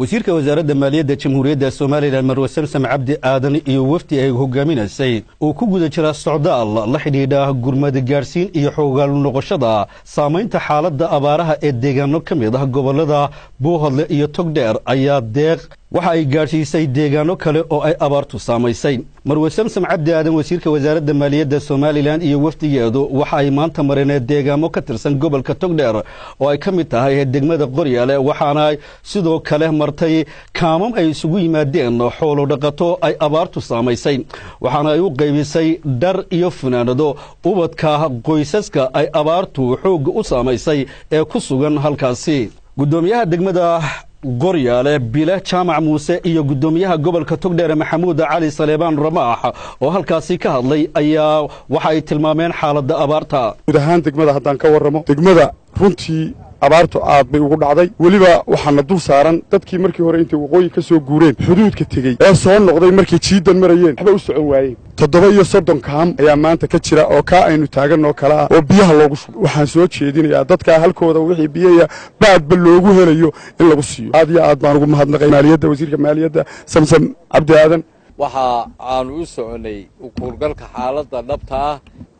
wasiirka wasaaradda maaliyadda jamhuuriyadda Soomaaliland Marwe Samsam Cabdi Aadan iyo wafdi ay hogaaminaysay oo ku guda jira socdaal la xidhiidha gurmad gaarsiin iyo xoogaal noqoshada saamaynta xaaladda abaaraha ee deegaano ka mid ah gobolada Buuhoodle iyo Togdheer ayaa deeq waxa ay gaarsiisay deegaano kale oo ay abaartu saamaysay. Marwe Samsam Cabdi Aadan wasiirka wasaaradda maaliyadda Soomaaliland iyo wafdigeedu waxa ay maanta mareen deegaano ka tirsan gobolka Togdheer oo ay ka mid tahay degmada Qoryaale waxaana sidoo kale martay kaamam ay isugu yimaadeen xoolo dhaqato ay abaartu saamaysay waxaana ay u qaybisay dhar iyo funaanado ubadka qoysaska ay abaartu xoog u saamaysay ee ku sugan halkaasi. gudoomiyaha degmada Qoryaale Bile Jaamac Muuse iyo gudoomiyaha gobolka Togdheer Maxamuud Cali Saleebaan Ramaax oo halkaasi ka hadlay ayaa waxa ay tilmaameen xaaladda abaarta. guud ahaan degmada haddaan ka warramo degmada runtii abaartu aad bay ugu dhacday weliba waxaana dul saaran dadkii markii hore intay waqooyi ka soo guureen xuduudka tegey ee soo noqday markii jiidan marayeen waxba u socon waayeen 37 kaam ayaa maanta ka jira oo ka aynu taaganoo kala ah oo biyaha loogu shubo waxaan soo jeedinayaa dadka halkooda wixii biyaha baadba loogu helayo in lagu siiyo aad iyo aad baan ugu mahadnaqay maaliyadda wasiirka maaliyadda Samsam Cabdi Aadan waxa aan u soconay u kuurgalka xaaladda dhabta ah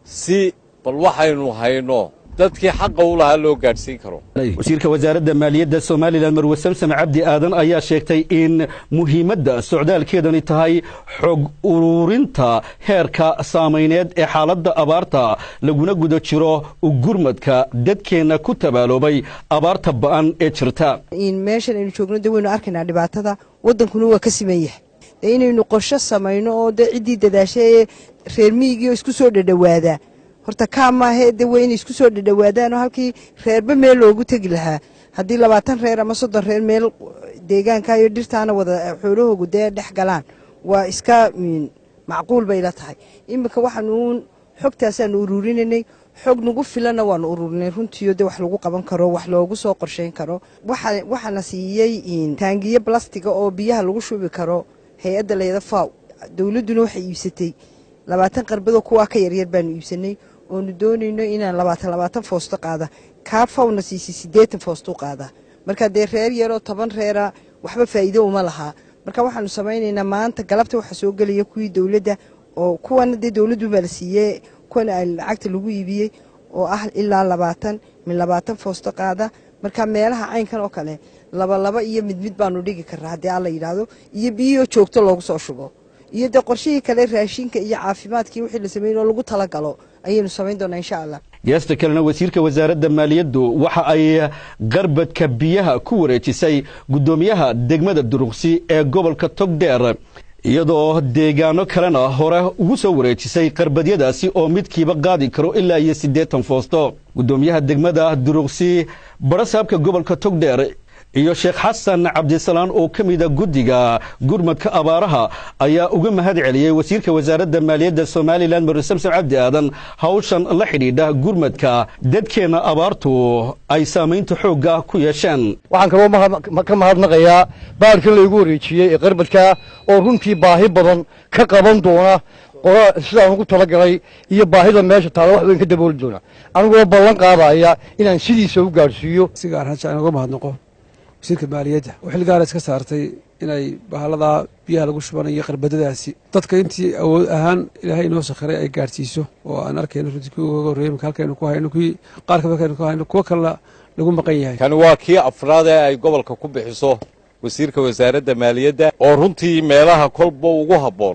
si bal waxaynu hayno dadkii xaq u lahaa loo gaarsiin karo. wasiirka wasaaradda maaliyadda Soomaaliland Marwe Samsam Cabdi Aadan ayaa sheegtay in muhiimadda socdaalkeedani tahay xog ururinta heerka saameyneed ee xaaladda abaarta laguna guda jiro gurmadka dadkeena ku tabaaloobay abaarta ba'an ee jirta. in meeshan aynu joogno daweynu arkaynaa dhibaatada wadankuna waa ka siman yahay inaynu qorshe samayno oo cidii dadaashay reer miyiga isku soo dhadhawaada horta kaama heede weyn isku soo dhadhawaadaan halkii reerba meel loogu tagi lahaa hadii 20 reer ama 30 reer meel deegaanka iyo dhirtaana wada xoolahoogu dhex galaan waa iska macquul bay la tahay. imika waxaanu xogtaasaan ururinay xog nagu filana waan ururinay runtii wax lagu qaban karo wax loogu soo qorsheyn karo waxaana siiyay taangiye plastic oo biyaha lagu shubi karo hay'adda leedahay FAO dawladuna waxay iibsatay 20 qarbado kuwa ka yar baan iibsanay oo doonayno inaan 20 foosto qaada ka FAOna siisi 80 foosto qaada marka reer yar oo 10 reera waxba faa'iido uma laha marka waxaanu sameeynaynaa maanta galabta waxa soo galaya kuwii dawladda oo kuwana dawladdu baa la siiyay kuwana lacagta lagu iibiyay oo ah ilaa 20 foosto qaada marka meelaha aynkan oo kale laba iyo mid baanu dhigi karaa hadii alla yiraahdo iyo biyo joogto loogu soo shubo iyo qorshihii kale raashinka iyo caafimaadkii wixii la sameeyo lagu tala galo ayaynu sameyn doonaa insha Allah. geesta kalena wasiirka wasaaradda maaliyaddu waxa ay qarbadka biyaha ku wareejisay gudoomiyaha degmada Duruqsi ee gobolka Togdheer iyadoo deegaano kalena hore ugu soo wareejisay qarbadyadaasi oo midkiiba qaadi karo ilaa 80 foosto. gudoomiyaha degmada Duruqsi barasaabka gobolka Togdheer iyo Sheekh Xasan Cabdisalaan oo kamida guddiga gurmadka abaaraha ayaa uga mahad celiyay wasiirka wasaaradda maaliyadda Soomaaliland Marwe Samsam Cabdi Aadan hawshan la xidhiidha gurmadka dadkeena abaartu ay saameynta xooga ku yeesheen. waxaan kaloo ka mahadnaqayaa baarkan la igu wareejiyay qarbadka oo runtii baahi badan ka qaban doona sidaan ugu talagalay iyo baahida meesha taalo wax weyn ka dabooli doona anigoo ballan qaadaya inaan sidiisa u gaarsiiyo sigaar haja uga mahadnaqo wasiirka maaliyadda oo xil gaar iska saartay inay bahalada biyaha lagu shubanayo qarbadadaasi dadka intii awood ahaan ilaahay noo sakhiray ay gaarsiiso oo aan arkayno runtii uga horeeyay halkaynu ku hayno kuwii qaar ka ku hayno kuwa kale lagu maqan yahay kan waa kii afraad ee ay gobolka ku bixiso wasiirka wasaaradda maaliyadda oo runtii meelaha kolba ugu haboon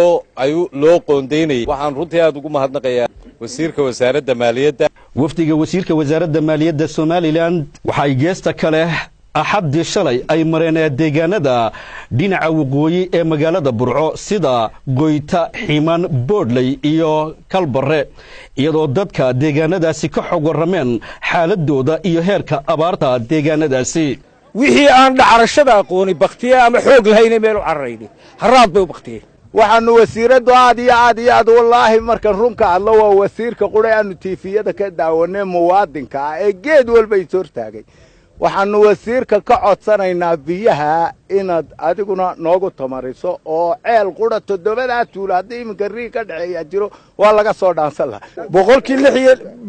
loo qoondeynay waxaan runtii aad ugu mahadnaqayaa wasiirka wasaaradda maaliyadda. wafdiga wasiirka wasaaradda maaliyadda Soomaaliland waxay geesta kale axadii shalay ay mareen deegaanada dhinaca waqooyi ee magaalada Burco sida Goyta Ximan Boodley iyo Kalbare iyadoo dadka deegaanadaasi ka xog warameen xaaladooda iyo heerka abaarta deegaanadaasi. wixii aan dhacarashada aqooni baqtiye ama xoog lahayn meel u carreeyay haraad bay u baqtiyeen waxaanu wasiiradu aad wallaahi marka runka alla waa wasiirka qura aanu tiifiyada ka daawanay muwaadinka ee geed walba soo taagay waxaanu wasiirka ka codsanaynaa biyaha inaad adiguna noogu tamariso oo ceel qura 7 tuulo hadii iminka rii ka dhaceeya jiro waa laga soo dhaansan lahaa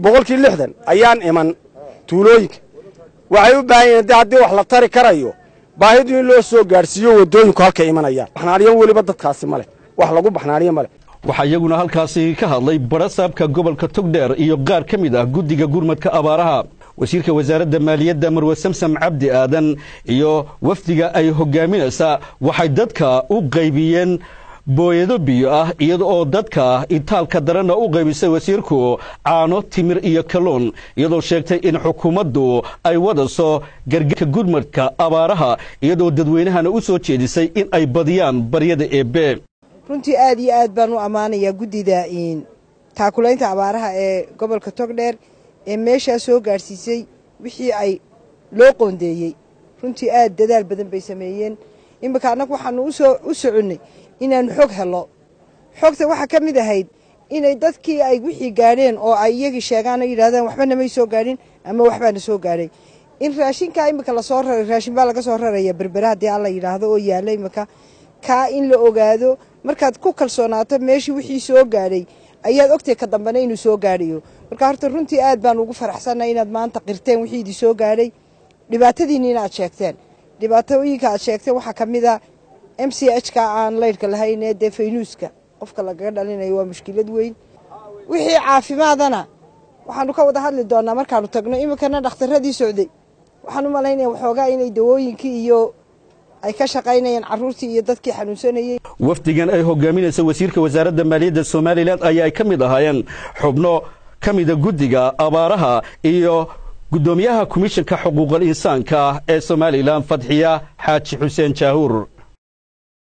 160 ayaan iman tuulooyinka waxay u baahan yihiin haddii wax la tari karayo baahidu in loo soo gaarsiiyo wadooyinku halka imanayaan baxnaaniyo weliba dadkaasi male wax lagu baxnaaniyo male waxaa iyaguna halkaasi ka hadlay barasaabka gobolka togdheer iyo qaar ka mid ah guddiga gurmadka abaaraha wasiirka wasaaradda maaliyadda marwe samsam cabdi aadan iyo wafdiga ay hogaaminaysa waxay dadka u qaybiyeen booyado biyo ah iyada oo dadka itaalka darana u qaybisay wasiirku caano timir iyo kalluun iyadoo sheegtay in xukuumaddu ay wadaso gargaarka gurmadka abaaraha iyadoo dadweynahana u soo jeedisay in ay badiyaan baryada eebbe runtii aad iyo aad baan u ammaanayaa guddida taakulaynta abaaraha ee gobolka togdheer ee meeshaa soo gaadhsiisay wixii ay loo qoondeeyey runtii aad dadaal badan bay sameeyeen iminka annagu waxaanu u soconnay inaannu xog hello xogta waxaa ka mid ahayd inay dadkii ay wixii gaadheen oo ay iyagii sheegaan oo yidhahdaan waxbana may soo gaadhin ama waxbaana soo gaadhay in raashinkaa iminka lasoo raray raashin baa laga soo raraya berbera haddii alla yidhaahdo oo yaalla iminka kaa in la ogaado markaad ku kalsoonaato meeshii wixii soo gaadhay ayaad ogtay ka dambana inuu soo gaadhayo marka horta runtii aad baan ugu faraxsannahay inaad maanta qirteen wixii idin soo gaadhay dhibaatadiinniina aad sheegteen dhibaatooyinka aad sheegteen waxaa ka mid a MCH-ka aan laydhka lahayn ee dee faynuuska qofka lagaga dhalinayo waa mushkilad weyn wixii caafimaadana waxaanu ka wada hadli doonaa markaanu tagno iminkana dhakhtarradii socday waxaan u malaynaya waxoogaa inay dawooyinkii iyo ay ka shaqaynayaan carruurtii iyo dadkii xanuunsanayey wafdigan ay hogaaminaysa wasiirka wasaaradda maaliyadda somalilan ayaa ay ka mid ahaayeen xubno ka mida guddiga abaaraha iyo guddoomiyaha komishanka xuquuqal insaanka ee somalilan fadxiya xaaji xuseen jaahuur